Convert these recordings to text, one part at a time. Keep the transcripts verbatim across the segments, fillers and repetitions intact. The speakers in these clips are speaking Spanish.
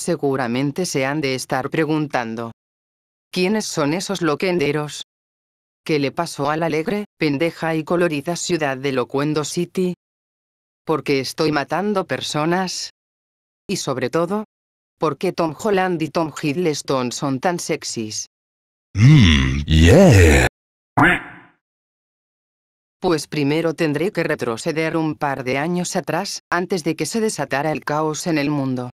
seguramente se han de estar preguntando: ¿quiénes son esos loquenderos? ¿Qué le pasó a la alegre, pendeja y colorida ciudad de Loquendo City? ¿Por qué estoy matando personas? Y sobre todo, ¿por qué Tom Holland y Tom Hiddleston son tan sexys? Mmm, yeah. Pues primero tendré que retroceder un par de años atrás, antes de que se desatara el caos en el mundo.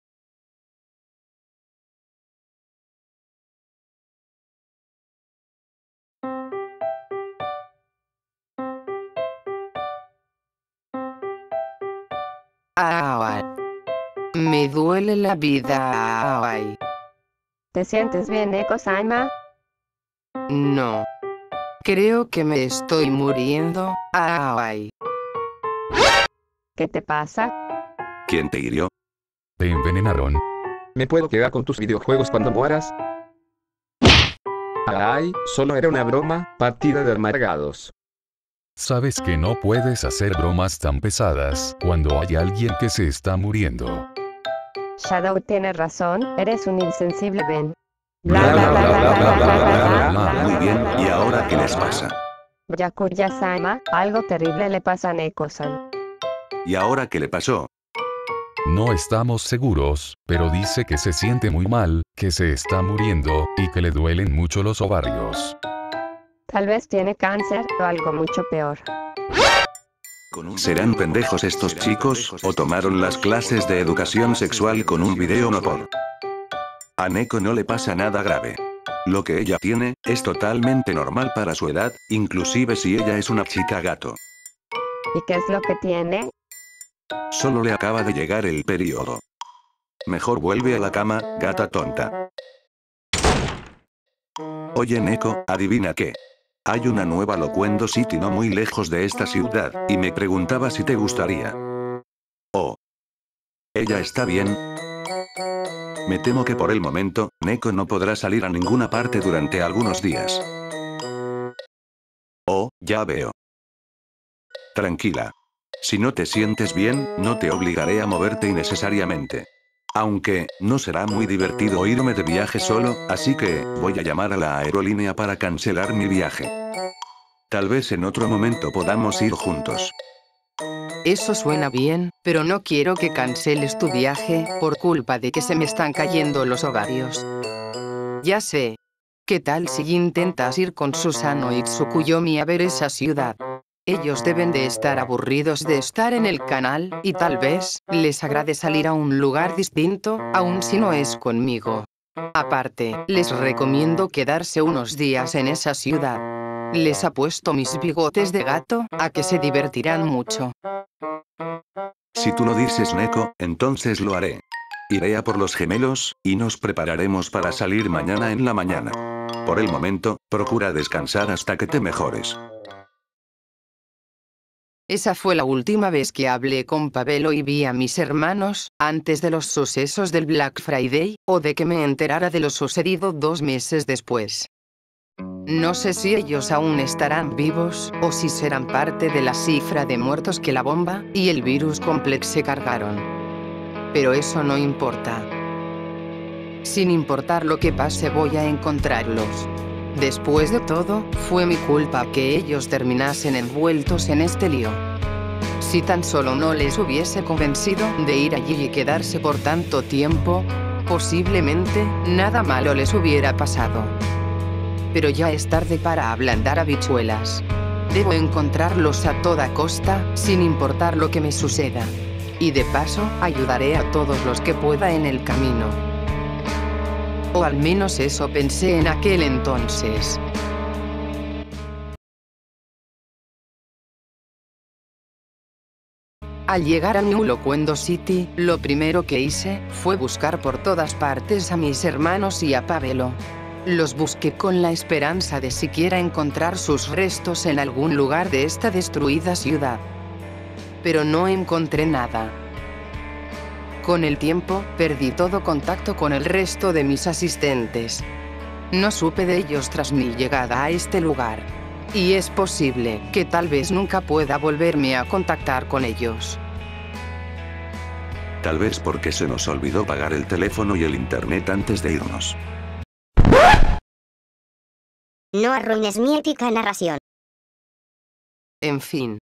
Ay, me duele la vida. Ay. ¿Te sientes bien, Neko-sama? No. Creo que me estoy muriendo. Ay. ¿Qué te pasa? ¿Quién te hirió? ¿Te envenenaron? ¿Me puedo quedar con tus videojuegos cuando mueras? Ay, solo era una broma, partida de amargados. Sabes que no puedes hacer bromas tan pesadas cuando hay alguien que se está muriendo. Shadow tiene razón, eres un insensible, Ben. Bla, bla, bla, bla, bla, bla, bla, bla, bla. Muy bien, ¿y ahora qué les pasa? Byakuya-sama, algo terrible le pasa a Neko-san. ¿Y ahora qué le pasó? No estamos seguros, pero dice que se siente muy mal, que se está muriendo, y que le duelen mucho los ovarios. Tal vez tiene cáncer, o algo mucho peor. ¿Serán pendejos estos chicos, o tomaron las clases de educación sexual con un video no por? A Neko no le pasa nada grave. Lo que ella tiene, es totalmente normal para su edad, inclusive si ella es una chica gato. ¿Y qué es lo que tiene? Solo le acaba de llegar el periodo. Mejor vuelve a la cama, gata tonta. Oye Neko, adivina qué. Hay una nueva Loquendo City no muy lejos de esta ciudad, y me preguntaba si te gustaría. Oh. ¿Ella está bien? Me temo que por el momento, Neko no podrá salir a ninguna parte durante algunos días. Oh, ya veo. Tranquila. Si no te sientes bien, no te obligaré a moverte innecesariamente. Aunque, no será muy divertido irme de viaje solo, así que, voy a llamar a la aerolínea para cancelar mi viaje. Tal vez en otro momento podamos ir juntos. Eso suena bien, pero no quiero que canceles tu viaje, por culpa de que se me están cayendo los ovarios. Ya sé. ¿Qué tal si intentas ir con Susano y Tsukuyomi a ver esa ciudad? Ellos deben de estar aburridos de estar en el canal, y tal vez, les agrade salir a un lugar distinto, aun si no es conmigo. Aparte, les recomiendo quedarse unos días en esa ciudad. Les apuesto mis bigotes de gato, a que se divertirán mucho. Si tú lo dices Neko, entonces lo haré. Iré a por los gemelos, y nos prepararemos para salir mañana en la mañana. Por el momento, procura descansar hasta que te mejores. Esa fue la última vez que hablé con Pabelo y vi a mis hermanos, antes de los sucesos del Black Friday, o de que me enterara de lo sucedido dos meses después. No sé si ellos aún estarán vivos, o si serán parte de la cifra de muertos que la bomba y el virus complex se cargaron. Pero eso no importa. Sin importar lo que pase, voy a encontrarlos. Después de todo, fue mi culpa que ellos terminasen envueltos en este lío. Si tan solo no les hubiese convencido de ir allí y quedarse por tanto tiempo, posiblemente, nada malo les hubiera pasado. Pero ya es tarde para ablandar habichuelas. Debo encontrarlos a toda costa, sin importar lo que me suceda. Y de paso, ayudaré a todos los que pueda en el camino. O al menos eso pensé en aquel entonces. Al llegar a New Loquendo City, lo primero que hice fue buscar por todas partes a mis hermanos y a Pabelo. Los busqué con la esperanza de siquiera encontrar sus restos en algún lugar de esta destruida ciudad. Pero no encontré nada. Con el tiempo, perdí todo contacto con el resto de mis asistentes. No supe de ellos tras mi llegada a este lugar. Y es posible que tal vez nunca pueda volverme a contactar con ellos. Tal vez porque se nos olvidó pagar el teléfono y el internet antes de irnos. No arruines mi épica narración. En fin,